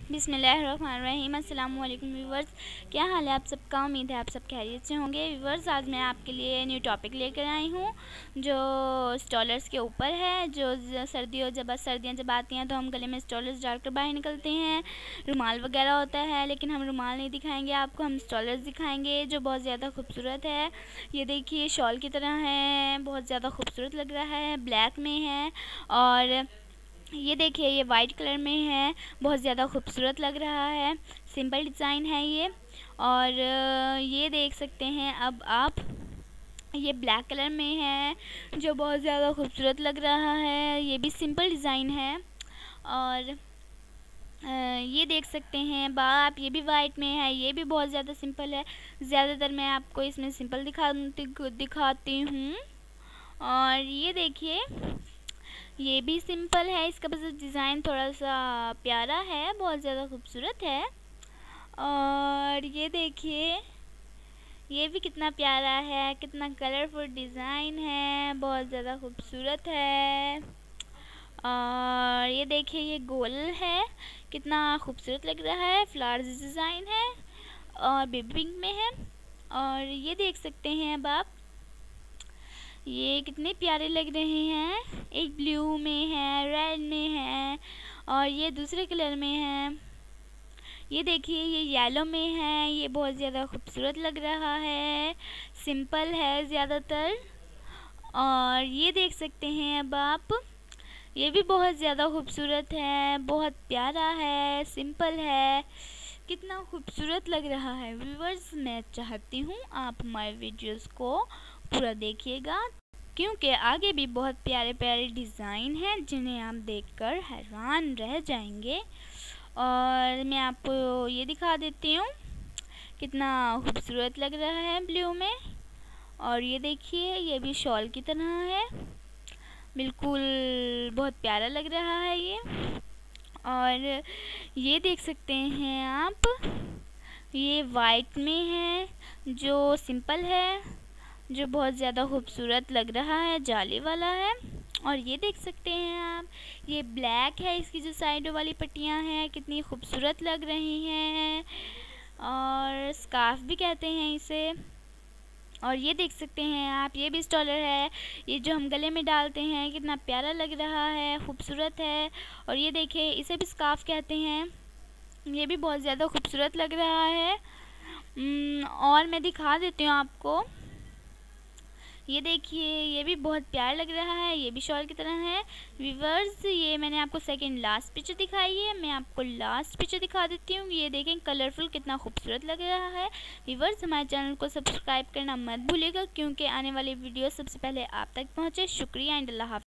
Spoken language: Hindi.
बिस्मिल्लाहिर्रहमानिर्रहीम। अस्सलाम वालेकुम व्यूवर्स, क्या हाल है आप सबका। उम्मीद है आप सब खैरियत से होंगे। व्यूवर्स, आज मैं आपके लिए न्यू टॉपिक लेकर आई हूँ जो स्टॉलर्स के ऊपर है। जो सर्दियाँ जब आती हैं तो हम गले में स्टॉलर्स डालकर बाहर निकलते हैं। रुमाल वगैरह होता है, लेकिन हम रुमाल नहीं दिखाएंगे आपको, हम स्टॉलर्स दिखाएंगे जो बहुत ज़्यादा खूबसूरत है। ये देखिए, शॉल की तरह है, बहुत ज़्यादा खूबसूरत लग रहा है, ब्लैक में है। और ये देखिए, ये वाइट कलर में है, बहुत ज़्यादा खूबसूरत लग रहा है। सिंपल डिज़ाइन है ये। और ये देख सकते हैं अब आप, ये ब्लैक कलर में है जो बहुत ज़्यादा खूबसूरत लग रहा है। ये भी सिंपल डिज़ाइन है। और ये देख सकते हैं आप, ये भी वाइट में है, ये भी बहुत ज़्यादा सिंपल है। ज़्यादातर मैं आपको इसमें सिंपल दिखाती हूँ। और ये देखिए, ये भी सिंपल है, इसका बस डिज़ाइन थोड़ा सा प्यारा है, बहुत ज़्यादा खूबसूरत है। और ये देखिए, ये भी कितना प्यारा है, कितना कलरफुल डिज़ाइन है, बहुत ज़्यादा खूबसूरत है। और ये देखिए, ये गोल है, कितना खूबसूरत लग रहा है, फ्लावर्स डिज़ाइन है और बेबी पिंक में है। और ये देख सकते हैं अब आप, ये कितने प्यारे लग रहे हैं। एक ब्लू में है, रेड में है और ये दूसरे कलर में है। ये देखिए, ये येलो में है, ये बहुत ज़्यादा खूबसूरत लग रहा है, सिंपल है ज़्यादातर। और ये देख सकते हैं अब आप, ये भी बहुत ज़्यादा खूबसूरत है, बहुत प्यारा है, सिंपल है, कितना खूबसूरत लग रहा है। व्यूअर्स, मैं चाहती हूँ आप हमारे वीडियोस को पूरा देखिएगा, क्योंकि आगे भी बहुत प्यारे प्यारे डिज़ाइन हैं जिन्हें आप देखकर हैरान रह जाएंगे। और मैं आपको ये दिखा देती हूँ, कितना खूबसूरत लग रहा है ब्लू में। और ये देखिए, ये भी शॉल की तरह है, बिल्कुल बहुत प्यारा लग रहा है ये। और ये देख सकते हैं आप, ये वाइट में है जो सिंपल है, जो बहुत ज़्यादा खूबसूरत लग रहा है, जाली वाला है। और ये देख सकते हैं आप, ये ब्लैक है, इसकी जो साइडों वाली पट्टियाँ हैं कितनी खूबसूरत लग रही हैं, और स्कार्फ भी कहते हैं इसे। और ये देख सकते हैं आप, ये भी स्टॉलर है, ये जो हम गले में डालते हैं, कितना प्यारा लग रहा है, खूबसूरत है। और ये देखिए, इसे भी स्कार्फ कहते हैं, ये भी बहुत ज़्यादा खूबसूरत लग रहा है। और मैं दिखा देती हूँ आपको, ये देखिए, ये भी बहुत प्यारा लग रहा है, ये भी शॉल की तरह है। व्यूअर्स, ये मैंने आपको सेकंड लास्ट पिक्चर दिखाई है, मैं आपको लास्ट पिक्चर दिखा देती हूँ। ये देखें, कलरफुल कितना खूबसूरत लग रहा है। व्यूअर्स, हमारे चैनल को सब्सक्राइब करना मत भूलिएगा, क्योंकि आने वाली वीडियो सबसे पहले आप तक पहुँचे। शुक्रिया एंड अल्लाह हाफ़िज़।